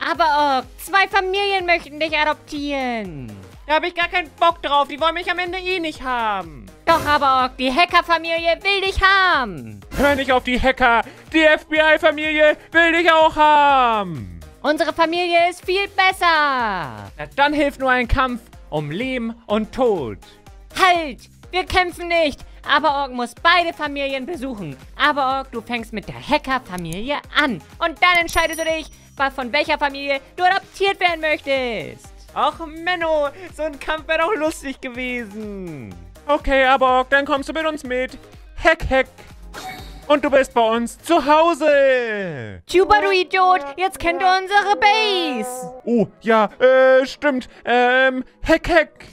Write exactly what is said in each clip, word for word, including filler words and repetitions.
Aber Ork, zwei Familien möchten dich adoptieren. Da habe ich gar keinen Bock drauf. Die wollen mich am Ende eh nicht haben. Doch, aber Ork, die Hacker-Familie will dich haben. Hör nicht auf die Hacker. Die F B I-Familie will dich auch haben. Unsere Familie ist viel besser. Na, dann hilft nur ein Kampf um Leben und Tod. Halt! Wir kämpfen nicht. Aber Ork muss beide Familien besuchen. Aber Ork, du fängst mit der Hacker-Familie an. Und dann entscheidest du dich, von welcher Familie du adoptiert werden möchtest. Ach, Menno, so ein Kampf wäre doch lustig gewesen. Okay, aber Ork, dann kommst du mit uns mit. Heck, heck. Und du bist bei uns zu Hause. Tuba, du Idiot, jetzt kennt ihr unsere Base. Oh, ja, äh, stimmt. Ähm, heck, heck.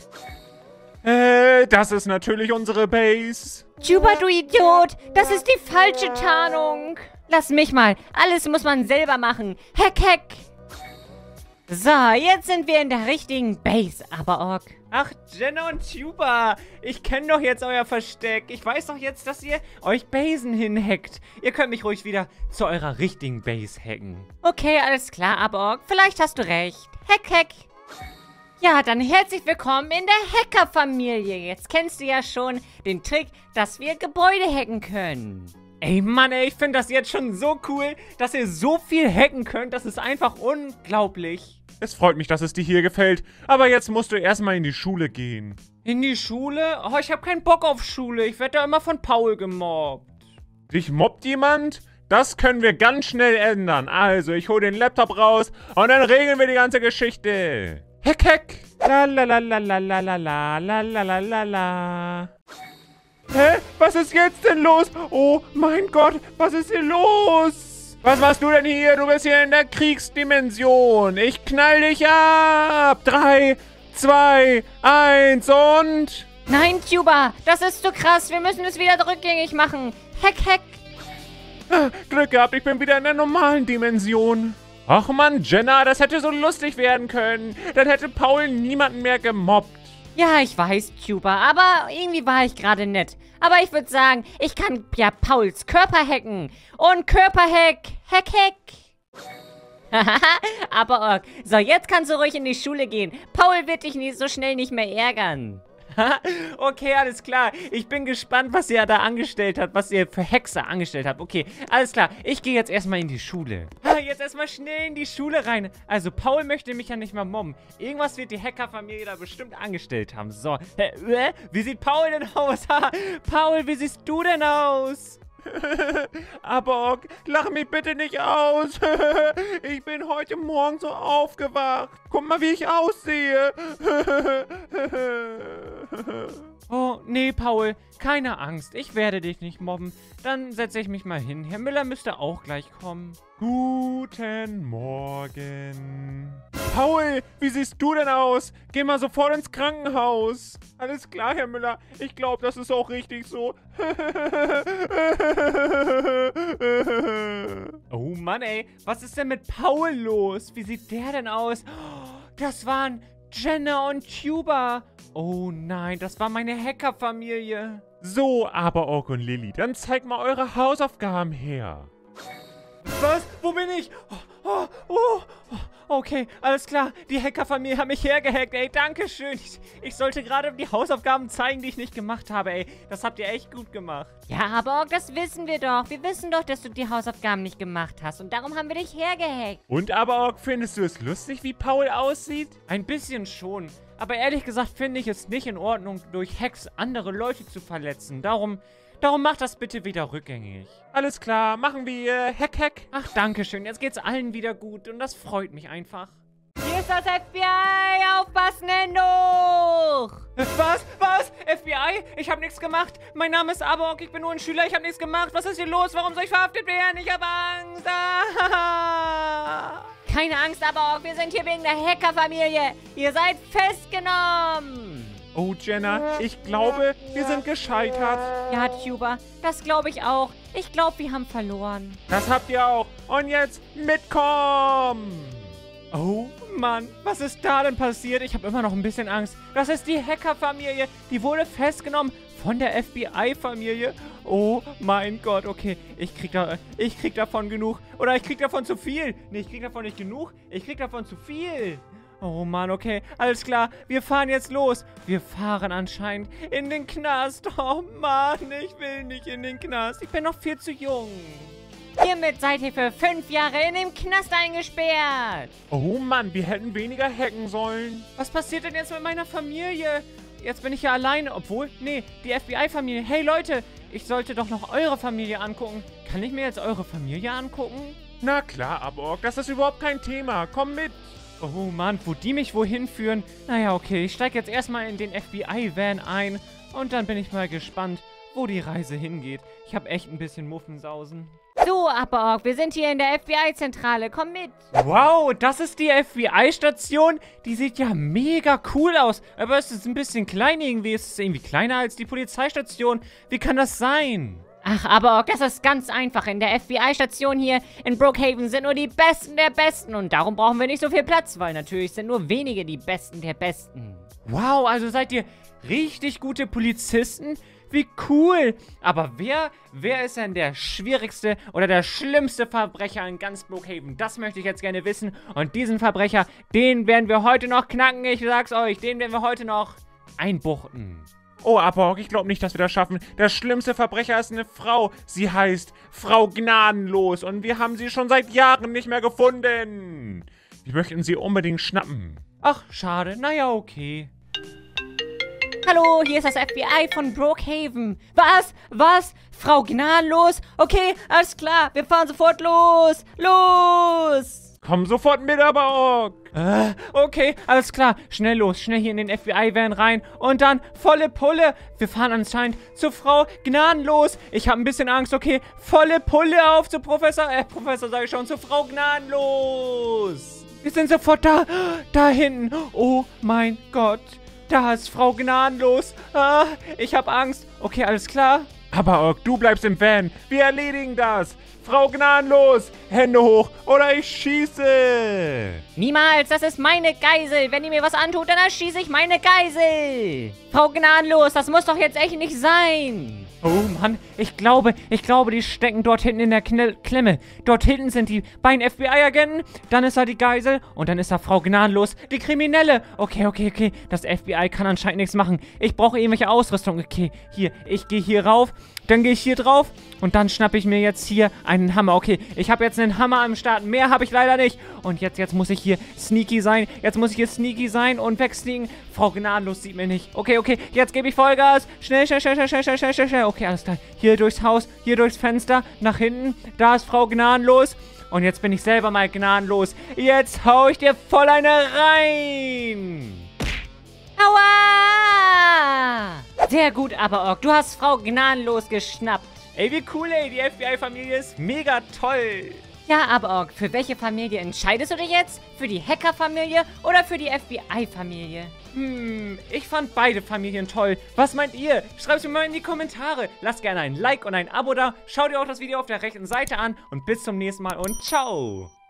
Äh, das ist natürlich unsere Base. Tuba, du Idiot, das ist die falsche Tarnung. Lass mich mal, alles muss man selber machen. Heck, heck. So, jetzt sind wir in der richtigen Base, aber Ork. Ach, Jenna und Tuba, ich kenne doch jetzt euer Versteck. Ich weiß doch jetzt, dass ihr euch Basen hinhackt. Ihr könnt mich ruhig wieder zu eurer richtigen Base hacken. Okay, alles klar, aber Ork, vielleicht hast du recht. Heck, heck. Ja, dann herzlich willkommen in der Hacker-Familie. Jetzt kennst du ja schon den Trick, dass wir Gebäude hacken können. Ey, Mann, ey, ich finde das jetzt schon so cool, dass ihr so viel hacken könnt. Das ist einfach unglaublich. Es freut mich, dass es dir hier gefällt. Aber jetzt musst du erstmal in die Schule gehen. In die Schule? Oh, ich habe keinen Bock auf Schule. Ich werde da immer von Paul gemobbt. Dich mobbt jemand? Das können wir ganz schnell ändern. Also, ich hole den Laptop raus und dann regeln wir die ganze Geschichte. Heck, heck. La la la la la la la la la la la la la. Hä? Was ist jetzt denn los? Oh mein Gott, was ist hier los? Was machst du denn hier? Du bist hier in der Kriegsdimension. Ich knall dich ab. Drei, zwei, eins und... Nein, Tuba, das ist zu krass. Wir müssen es wieder rückgängig machen. Heck, heck. Glück gehabt, ich bin wieder in der normalen Dimension. Ach Mann, Jenna, das hätte so lustig werden können. Dann hätte Paul niemanden mehr gemobbt. Ja, ich weiß, Tuba, aber irgendwie war ich gerade nett. Aber ich würde sagen, ich kann ja Pauls Körper hacken. Und Körperhack, hack, hack. Aber Ork, so, jetzt kannst du ruhig in die Schule gehen. Paul wird dich nicht so schnell nicht mehr ärgern. Okay, alles klar. Ich bin gespannt, was ihr da angestellt habt, was ihr für Hexer angestellt habt. Okay, alles klar. Ich gehe jetzt erstmal in die Schule. Jetzt erstmal schnell in die Schule rein. Also, Paul möchte mich ja nicht mal mobben. Irgendwas wird die Hacker-Familie da bestimmt angestellt haben. So, hä, äh, wie sieht Paul denn aus? Paul, wie siehst du denn aus? Aber Ork, lach mich bitte nicht aus. Ich bin heute Morgen so aufgewacht. Guck mal, wie ich aussehe. Oh, nee, Paul, keine Angst. Ich werde dich nicht mobben. Dann setze ich mich mal hin. Herr Müller müsste auch gleich kommen. Guten Morgen. Paul, wie siehst du denn aus? Geh mal sofort ins Krankenhaus. Alles klar, Herr Müller. Ich glaube, das ist auch richtig so. Oh Mann, ey. Was ist denn mit Paul los? Wie sieht der denn aus? Das waren Jenna und Tuba. Oh nein, das war meine Hacker-Familie. So, aber Ork und Lilly, dann zeigt mal eure Hausaufgaben her. Was? Wo bin ich? Oh, oh, oh. Okay, alles klar. Die Hacker-Familie hat mich hergehackt, ey. Dankeschön. Ich, ich sollte gerade die Hausaufgaben zeigen, die ich nicht gemacht habe, ey. Das habt ihr echt gut gemacht. Ja, aber Ork, das wissen wir doch. Wir wissen doch, dass du die Hausaufgaben nicht gemacht hast. Und darum haben wir dich hergehackt. Und aber, Ork, findest du es lustig, wie Paul aussieht? Ein bisschen schon. Aber ehrlich gesagt finde ich es nicht in Ordnung, durch Hacks andere Leute zu verletzen. Darum... Darum macht das bitte wieder rückgängig. Alles klar, machen wir Hack, Hack. Ach, danke schön. Jetzt geht's allen wieder gut und das freut mich einfach. Hier ist das F B I! Aufpassen, Hände hoch! Was? Was? F B I? Ich habe nichts gemacht. Mein Name ist Abork, ich bin nur ein Schüler, ich habe nichts gemacht. Was ist hier los? Warum soll ich verhaftet werden? Ich habe Angst. Ah! Keine Angst, Abork, wir sind hier wegen der Hacker-Familie. Ihr seid festgenommen. Oh, Jenna, ich glaube, wir sind gescheitert. Ja, Tuba, das glaube ich auch. Ich glaube, wir haben verloren. Das habt ihr auch. Und jetzt mitkommen. Oh Mann, was ist da denn passiert? Ich habe immer noch ein bisschen Angst. Das ist die Hacker-Familie. Die wurde festgenommen Von der F B I-Familie? Oh mein Gott, okay. Ich krieg, da, ich krieg davon genug. Oder ich krieg davon zu viel. Nee, ich krieg davon nicht genug. Ich krieg davon zu viel. Oh Mann, okay. Alles klar. Wir fahren jetzt los. Wir fahren anscheinend in den Knast. Oh Mann, ich will nicht in den Knast. Ich bin noch viel zu jung. Hiermit seid ihr für fünf Jahre in dem Knast eingesperrt. Oh Mann, wir hätten weniger hacken sollen. Was passiert denn jetzt mit meiner Familie? Jetzt bin ich ja alleine. Obwohl, nee, die F B I-Familie. Hey Leute, ich sollte doch noch eure Familie angucken. Kann ich mir jetzt eure Familie angucken? Na klar, Aborg, das ist überhaupt kein Thema. Komm mit. Oh Mann, wo die mich wohin führen? Naja, okay, ich steige jetzt erstmal in den F B I-Van ein. Und dann bin ich mal gespannt, wo die Reise hingeht. Ich habe echt ein bisschen Muffensausen. So, Aborg, wir sind hier in der F B I-Zentrale. Komm mit. Wow, das ist die F B I-Station. Die sieht ja mega cool aus. Aber es ist ein bisschen klein irgendwie. Es ist irgendwie kleiner als die Polizeistation. Wie kann das sein? Ach, Aborg, das ist ganz einfach. In der F B I-Station hier in Brookhaven sind nur die Besten der Besten. Und darum brauchen wir nicht so viel Platz, weil natürlich sind nur wenige die Besten der Besten. Wow, also seid ihr richtig gute Polizisten? Wie cool! Aber wer, wer ist denn der schwierigste oder der schlimmste Verbrecher in ganz Brookhaven? Das möchte ich jetzt gerne wissen. Und diesen Verbrecher, den werden wir heute noch knacken. Ich sag's euch, den werden wir heute noch einbuchten. Oh, Aborg, ich glaube nicht, dass wir das schaffen. Der schlimmste Verbrecher ist eine Frau. Sie heißt Frau Gnadenlos. Und wir haben sie schon seit Jahren nicht mehr gefunden. Wir möchten sie unbedingt schnappen. Ach, schade. Naja, okay. Hallo, hier ist das F B I von Brookhaven. Was? Was? Frau Gnadenlos? Okay, alles klar. Wir fahren sofort los. Los! Komm sofort mit, Aborg. Äh, okay, alles klar. Schnell los. Schnell hier in den F B I-Van rein. Und dann volle Pulle. Wir fahren anscheinend zu Frau Gnadenlos. Ich habe ein bisschen Angst, okay. Volle Pulle auf zu Professor... Äh, Professor sage ich schon. Zu Frau Gnadenlos. Wir sind sofort da. Da hinten. Oh mein Gott. Da ist Frau Gnadenlos. Ah, ich habe Angst. Okay, alles klar. Aber du bleibst im Van. Wir erledigen das. Frau Gnadenlos, Hände hoch oder ich schieße. Niemals, das ist meine Geisel. Wenn ihr mir was antut, dann erschieße ich meine Geisel. Frau Gnadenlos, das muss doch jetzt echt nicht sein. Oh Mann, ich glaube, ich glaube, die stecken dort hinten in der Kne Klemme. Dort hinten sind die beiden F B I-Agenten, dann ist da die Geisel und dann ist da Frau Gnadenlos, die Kriminelle. Okay, okay, okay, das F B I kann anscheinend nichts machen. Ich brauche irgendwelche Ausrüstung. Okay, hier, ich gehe hier rauf, dann gehe ich hier drauf und dann schnappe ich mir jetzt hier einen Hammer. Okay, ich habe jetzt einen Hammer am Start, mehr habe ich leider nicht. Und jetzt, jetzt muss ich hier sneaky sein, jetzt muss ich hier sneaky sein und wegsneaken. Frau Gnadenlos sieht mir nicht. Okay, okay, jetzt gebe ich Vollgas. Schnell, schnell, schnell, schnell, schnell, schnell, schnell, schnell. Okay, alles klar. Hier durchs Haus, hier durchs Fenster, nach hinten. Da ist Frau Gnadenlos. Und jetzt bin ich selber mal gnadenlos. Jetzt hau ich dir voll eine rein. Aua! Sehr gut, Aborg. Du hast Frau Gnadenlos geschnappt. Ey, wie cool, ey. Die F B I-Familie ist mega toll. Ja, Aborg, für welche Familie entscheidest du dich jetzt? Für die Hacker-Familie oder für die F B I-Familie? Hm, ich fand beide Familien toll. Was meint ihr? Schreibt mir mal in die Kommentare. Lasst gerne ein Like und ein Abo da. Schaut ihr auch das Video auf der rechten Seite an. Und bis zum nächsten Mal und ciao.